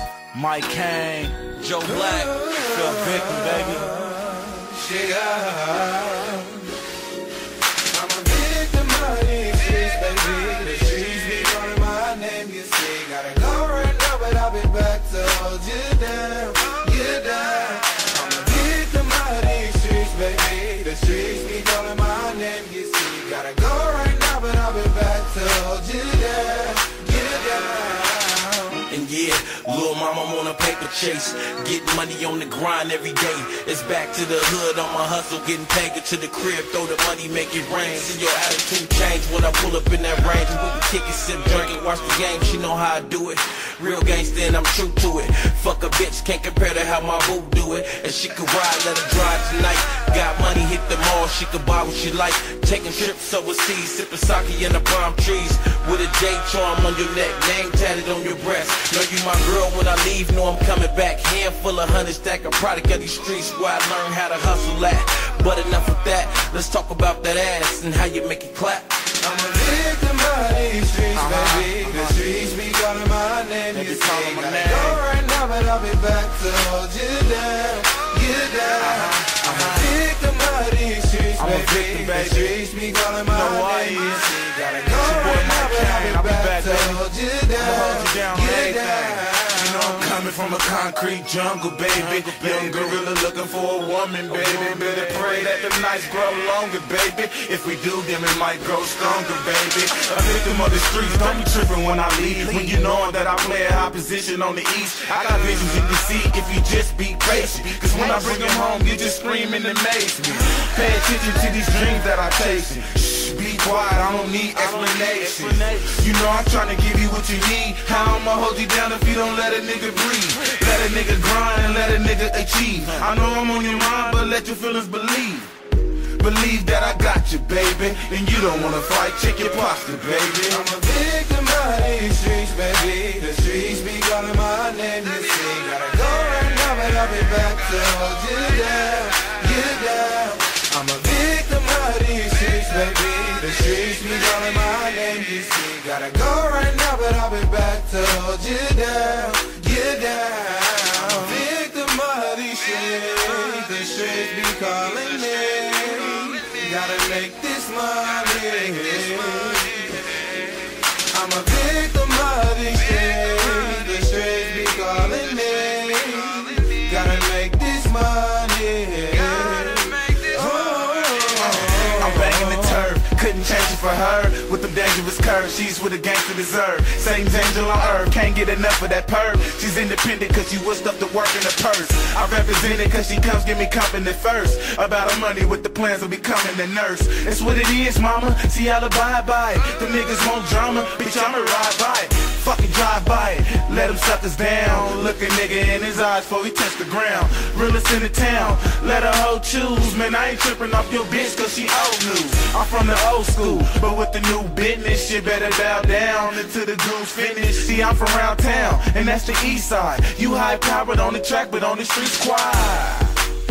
Mike Kane, Joe Black, Phil Victim, baby. I'm a victim of these streets, baby. The streets be calling my name, you see. Gotta go right now, but I'll be back to hold you down, you down. I'm a victim of these streets, baby. The streets be calling my name, you see. Gotta go right now, but I'll be back to hold you down, you down. And yeah, little mama on a paper chase, getting money on the grind every day. It's back to the hood on my hustle, getting paid to the crib, throw the money, make it rain. See your attitude change when I pull up in that range. We can kick it, sip, drink it, watch the game. She know how I do it. Real gangsta and I'm true to it. Fuck a bitch, can't compare to how my boo do it. And she could ride, let her drive tonight. Got money, hit the mall, she could buy what she like. Taking trips overseas, sipping sake in the palm trees. With a J charm on your neck, name tatted on your breast. Know you my girl when I leave, know I'm coming back. Handful of 100 stack, a product of these streets where I learned how to hustle at. But enough of that, let's talk about that ass and how you make it clap. I'm a victim of these streets, baby. The streets be calling my name, you see. Gotta go right now, but I'll be back to hold you down, you down. I'm a victim of these streets, baby. The streets be calling my name, you see. Gotta go right now, but I'll be back to hold you down, you down. Coming from a concrete jungle, baby. Young gorilla looking for a woman, baby. Better pray that the nights grow longer, baby. If we do, then it might grow stronger, baby. A victim of the streets, don't be tripping when I leave. When you know that I play a high position on the east, I got visions you can see if you just be patient. Cause when I bring them home, you just scream and amaze me. Pay attention to these dreams that I chase. Shh, be quiet, I don't need explanation. You know I'm trying to give you what you need. How I'ma hold you down if you don't let a nigga breathe? Let a nigga grind and let a nigga achieve. I know I'm on your mind, but let your feelings believe. Believe that I got you, baby. And you don't wanna fight, check your posture, baby. I'm a victim of these streets, baby. The streets be calling my name, you see. Gotta go right now, but I'll be back to hold you down, you down. I'm a victim of these streets, baby. The streets be calling my name, you see. Gotta go right now, but I'll be back to hold you down, you down. I'm a victim of these streets. The streets be calling me. Gotta make this money. I'm a victim of these streets. The streets be calling me. Gotta make this money. I'm banging the turf, couldn't change it for her. With them dangerous curves, she's what a gangster deserve. Satan's angel on earth, can't get enough of that perv. She's independent cause she was stuff to work in her purse. I represent it cause she comes give me company first. About her money with the plans of becoming a nurse. It's what it is, mama, see I'll abide by it. The niggas want drama, bitch I'ma ride by it. Fucking drive by it, let them suckers down. Look a nigga in his eyes before he touch the ground. Realest in the town, let her hoe choose. Man, I ain't tripping off your bitch cause she old news. I'm from the old school, but with the new business, shit better bow down until the goose finish. See, I'm from around town, and that's the east side. You high powered on the track, but on the streets quiet.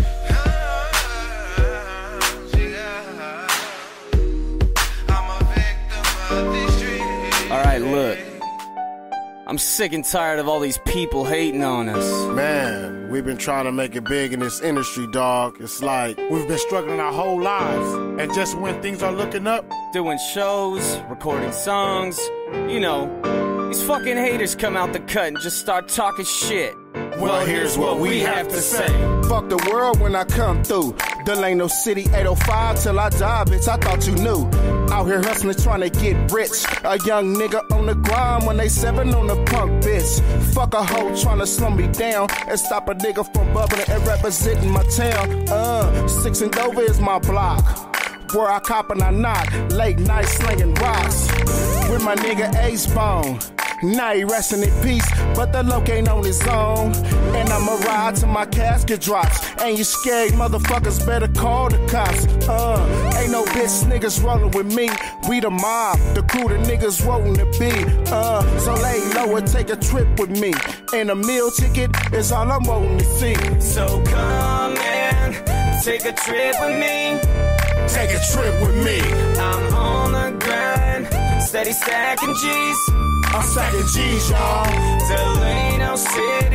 Alright, look. I'm sick and tired of all these people hating on us. Man, we've been trying to make it big in this industry, dog. It's like we've been struggling our whole lives. And just when things are looking up, doing shows, recording songs, you know, these fucking haters come out the cut and just start talking shit. Well, here's what we have to say. Fuck the world when I come through. Delano City 805 till I die, bitch, I thought you knew. Out here hustling, trying to get rich. A young nigga on the grind when they 7 on the punk, bitch. Fuck a hoe trying to slow me down and stop a nigga from bubbling and representing my town. 6 and Dover is my block, where I cop and I knock. Late night slinging rocks with my nigga Ace Bone. Now he resting in peace, but the loc ain't on his own. And I'ma ride till my casket drops. Ain't you scared, motherfuckers better call the cops. Ain't no bitch niggas rolling with me. We the mob, the crew the niggas rolling to be. So lay low and take a trip with me. And a meal ticket is all I'm wanting to see. So come and take a trip with me. Take a trip with me. I'm on the grind, steady stacking G's. I'm stacking G's, y'all. Delano City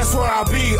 That's where I'll be,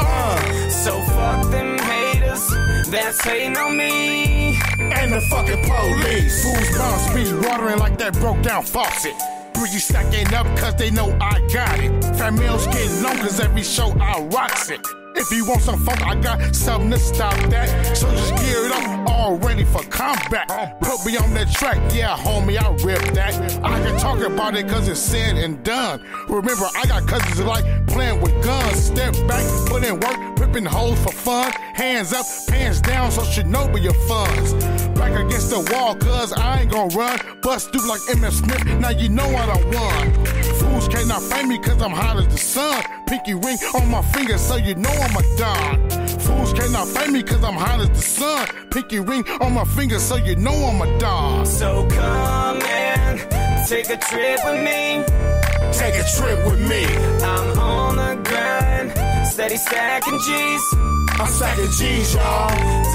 So fuck them haters that's hating on me. And the fucking police. Fools bounce be watering like that broke down faucet. Breezy stacking up cause they know I got it. Fat meals getting long cause every show I rocks it. If you want some funk, I got something to stop that. So just gear it up, all ready for combat. Put me on that track, yeah, homie, I rip that. I can talk about it cause it's said and done. Remember, I got cousins that like playing with guns. Step back, put in work, ripping holes for fun. Hands up, pants down, so Shinobi your funds. Back against the wall, cause I ain't gon' run. Bust through like M.F. Smith, now you know I done won. Fools cannot find me cause I'm hot as the sun. Pinky ring on my finger, so you know I'm a don. Fools cannot find me cause I'm hot as the sun. Pinky ring on my finger, so you know I'm a don. So come and take a trip with me. Take a trip with me. I'm on the grind, steady stacking G's. I'm stacking G's, y'all.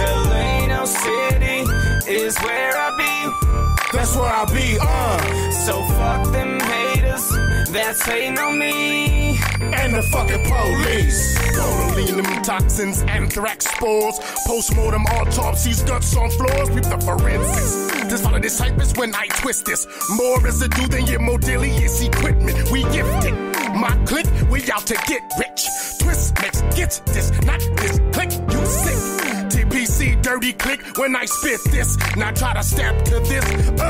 Delano City is where I be. That's where I'll be, So fuck them haters that's hating on me. And the fucking police. Botulinum toxins, anthrax spores, postmortem autopsies, guts on floors, peep the forensics. Just follow this hype is when I twist this. More residue than your Modelius equipment. We gifted. My clique, we out to get rich. Twist mix, get this, not this click, you sick. TPC dirty click when I spit this. Now try to step to this.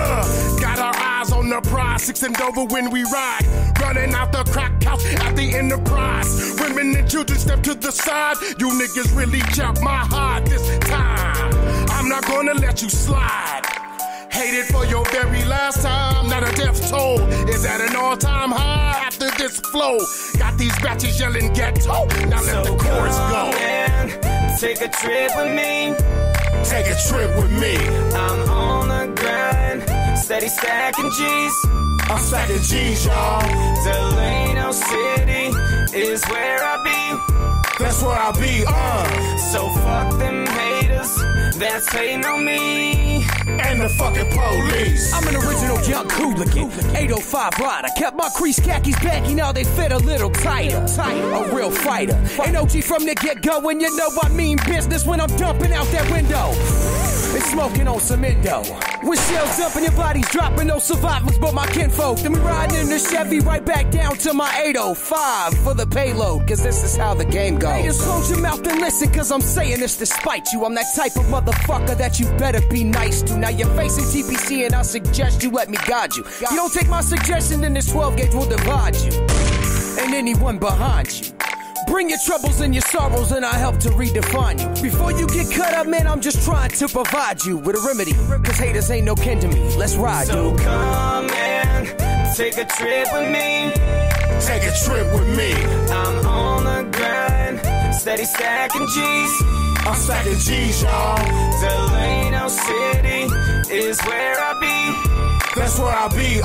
Got our eyes on the prize. 6 and over when we ride. Running out the crack house at the Enterprise. Women and children step to the side. You niggas really jump my hide this time. I'm not gonna let you slide. Hated for your very last time. Not a death toll is at an all-time high after this flow. Got these batches yelling ghetto. Now let the chorus go. And take a trip with me. Take a trip with me. I'm on the grind, steady stacking G's. I'm stacking G's, y'all. Delano City is where I be. That's where I'll be, So fuck them haters that's hating on me. And the fucking police. I'm an original young hooligan, 805 rider. Kept my crease khakis baggy, now they fit a little tighter. A real fighter. An OG from the get-go, and you know I mean business when I'm dumping out that window. And smoking on some Indo. With shells dumping, your body's dropping, no survivors but my kinfolk. Then we riding in the Chevy right back down to my 805 for the payload, cause this is how the game goes. Hey, just close your mouth and listen, cause I'm saying this to spite you. I'm that type of motherfucker that you better be nice to. Now you're facing TPC and I suggest you let me guide you. You don't take my suggestion, then this 12 gauge will divide you. And anyone behind you. Bring your troubles and your sorrows and I help to redefine you. Before you get cut up, man, I'm just trying to provide you with a remedy. Cause haters ain't no kin to me. Let's ride, So dude. come and take a trip with me. Take a trip with me. I'm on the grind, steady stacking G's. I'm stacking G's, y'all. Delano City is where I be. That's where I'll be,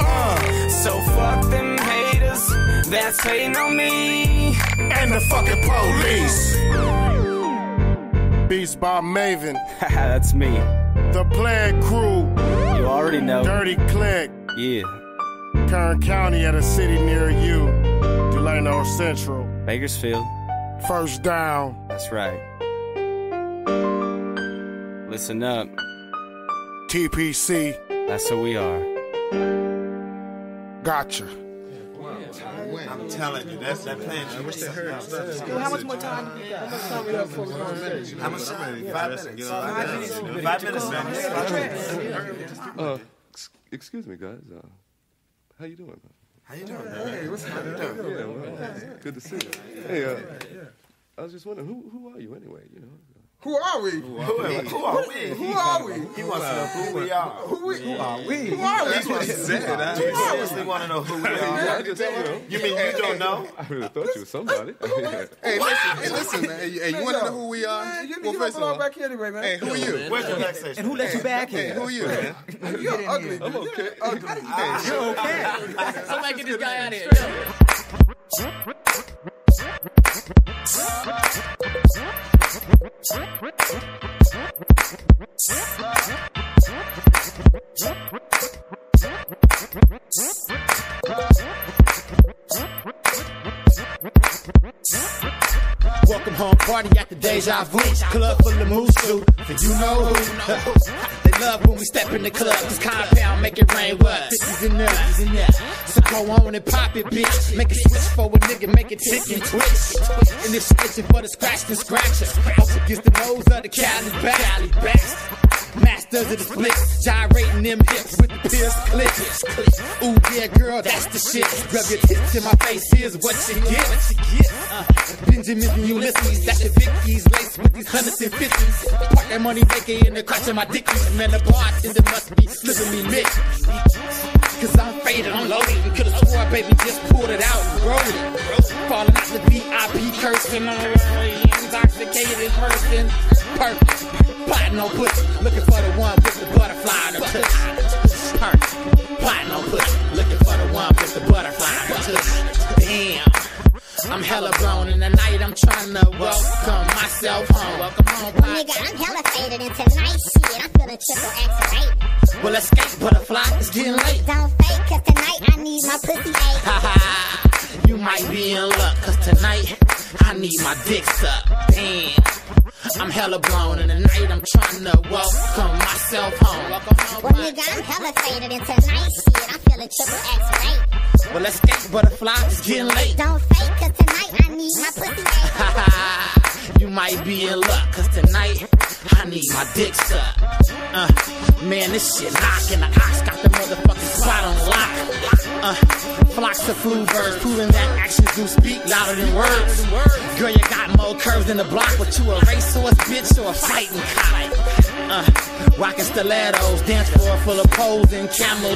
So fuck them haters that's hating on me. And the fucking police. Beats by Maven, That's me. The Plague Crew, You already know. Dirty Click, Yeah. Kern County at a city near you, Delano Central, Bakersfield. First Down. That's right. Listen up. TPC, That's who we are. gotcha. I'm telling you, that's that plan. How much more time do you got? How much time we have for How much time? 5 minutes. 5 minutes. Excuse me, guys. How you doing? How you doing, man? Hey, what's up? Yeah, well, good to see you. Hey, I was just wondering, who are you anyway? You know. Who are we? Who are we? Who are we? He wants to know who we are. Who are we? Who are we? That's what he said. Do you seriously want to know who we are? I just, You mean you don't know? I really thought you were somebody. Hey, listen, man. Hey, you want to know who we are? Man, you Well, first of all, back here anyway, man. hey, who are you? Where's your backstage? And who let you back Hey, here? who are you? You're ugly. I'm okay. You're okay. Somebody get this guy out of here. Welcome home party at the Deja Vu. Club full of moose too, for you know who. They love when we step in the club. This compound make it rain what? 50s in there. So go on and pop it, bitch. Make it switch for a nigga, make it tick and twitch. And if she itching for the scratch, then scratch her. Up against the nose of the Cali back. Masters of the splits, gyrating them hips with the pierce clips. Ooh yeah, girl, that's the shit. Rub your tits in my face, here's what you get. Benjamin and Ulysses, that's the Vickies, laced with these hundreds and fifties. Park that money maker in the crotch of my dickies. Man, the bartender must be slipping me Mick. Cause I'm faded, I'm loaded. You could've swore, baby, just pulled it out and rolled it. Falling out the VIP, cursing on a intoxicated person. Perfect. Plotting on pussy, looking for the one with the butterfly on the pussy. Perfect. Plotting on pussy, looking for the one with the butterfly on the pussy. Damn, I'm hella blown in the night. I'm trying to welcome myself home. Welcome home, well, nigga, I'm hella faded in tonight. Shit, I'm feeling triple X right. Well, escape, butterfly, it's getting late. Don't fake, cause tonight I need my pussy ate. Ha you might be in luck, cause tonight I need my dick sucked. Damn. I'm hella blown in the night, I'm trying to welcome myself home. Well, nigga, I'm hella faded in tonight. Shit, I'm feeling triple X right. Well, escape, butterfly, it's getting late. Don't fake, cause tonight I need my pussy ate. You might be in luck, cause tonight I need my dick sucked. Man, this shit knocking. The ox got the motherfucking spot on lock. Flocks of flu birds, proving that actions do speak louder than words. Girl, you got more curves than the block, but you a racehorse, bitch, or a fighting cock. Rockin' stilettos, dance floor full of poles and camel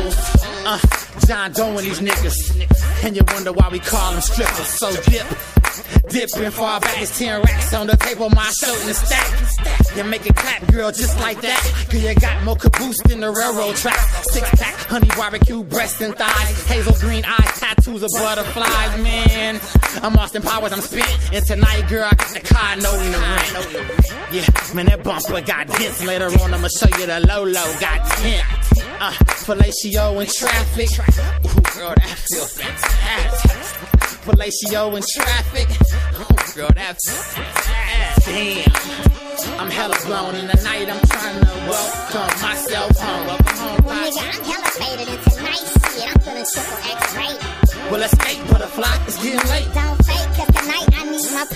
toes. John Doe and these niggas, and you wonder why we call them strippers. So dipping far back, it's 10 racks on the table, my shirt in the stack. You make it clap, girl, just like that. Girl, you got more caboose than the railroad track. 6-pack, honey barbecue, breasts and thighs. Hazel green eyes, tattoos of butterflies, man. I'm Austin Powers, I'm spent. And tonight, girl, I got the car note in the rent. Yeah, man, that bumper got dents. Later on, I'ma show you the Lolo got tint. Fellatio in traffic. Ooh, girl, that feels fantastic. Fellatio in traffic. Oh, girl, that feels fantastic. Damn, I'm hella blown in the night. I'm trying to welcome myself home. Well, nigga, I'm hella faded in tonight. Shit, I'm feeling triple X right. Well, escape, butterfly, it's getting late. Don't fake, cause tonight I need my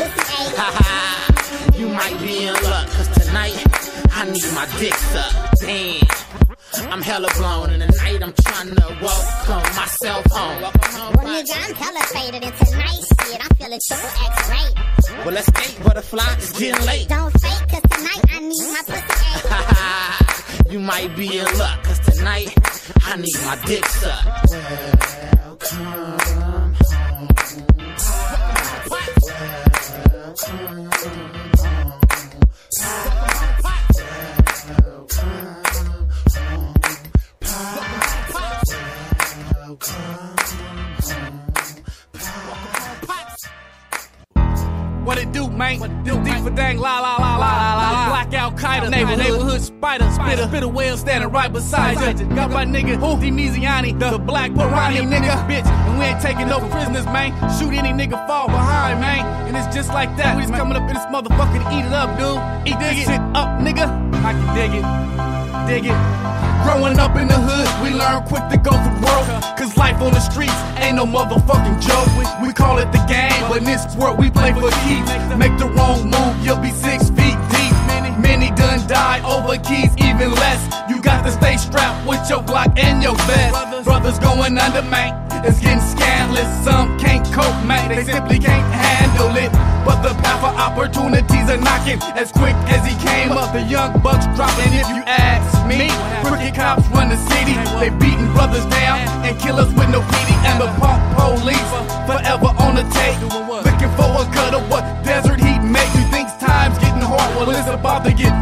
pussy ate. You might be in luck, cause tonight I need my dick sucked. Damn. I'm hella blown in the night, I'm trying to welcome myself home. Well, nigga, I'm hella faded in tonight. Shit, I'm feeling triple X right. Well, escape, butterfly, it's getting late. Don't fake, cause tonight I need my pussy ate. You might be in luck, cause tonight I need my dick sucked. Welcome home. Welcome home. What it do, man? This deep for dang la la la la la la. Blackout kiter, neighborhood spider, spitter whale standing right beside you. Got my nigga Demiziani, the black piranha nigga, bitch. And we ain't taking no prisoners, man. Shoot any nigga fall behind, man. And it's just like that. We just coming up in this motherfucker to eat it up, dude. Eat this shit up, nigga. I can dig it. Growing up in the hood, we learn quick to go through world. Cause life on the streets ain't no motherfucking joke. We call it the game, but in this world we play for keeps. Make the wrong move, you'll be 6 feet deep. Many done died over keys, even less. You got to stay strapped with your Glock and your vest. Brothers going under, man, it's getting scandalous. Some can't cope, man, they simply can't handle it. But the path for opportunities are knocking as quick as he came up. The young bucks dropping, if you ask me. Crooked cops run the city, they beating brothers down and kill us with no pity. And the punk police forever on the take, looking for a cut of what desert heat make. You think time's getting hard, well it's about to get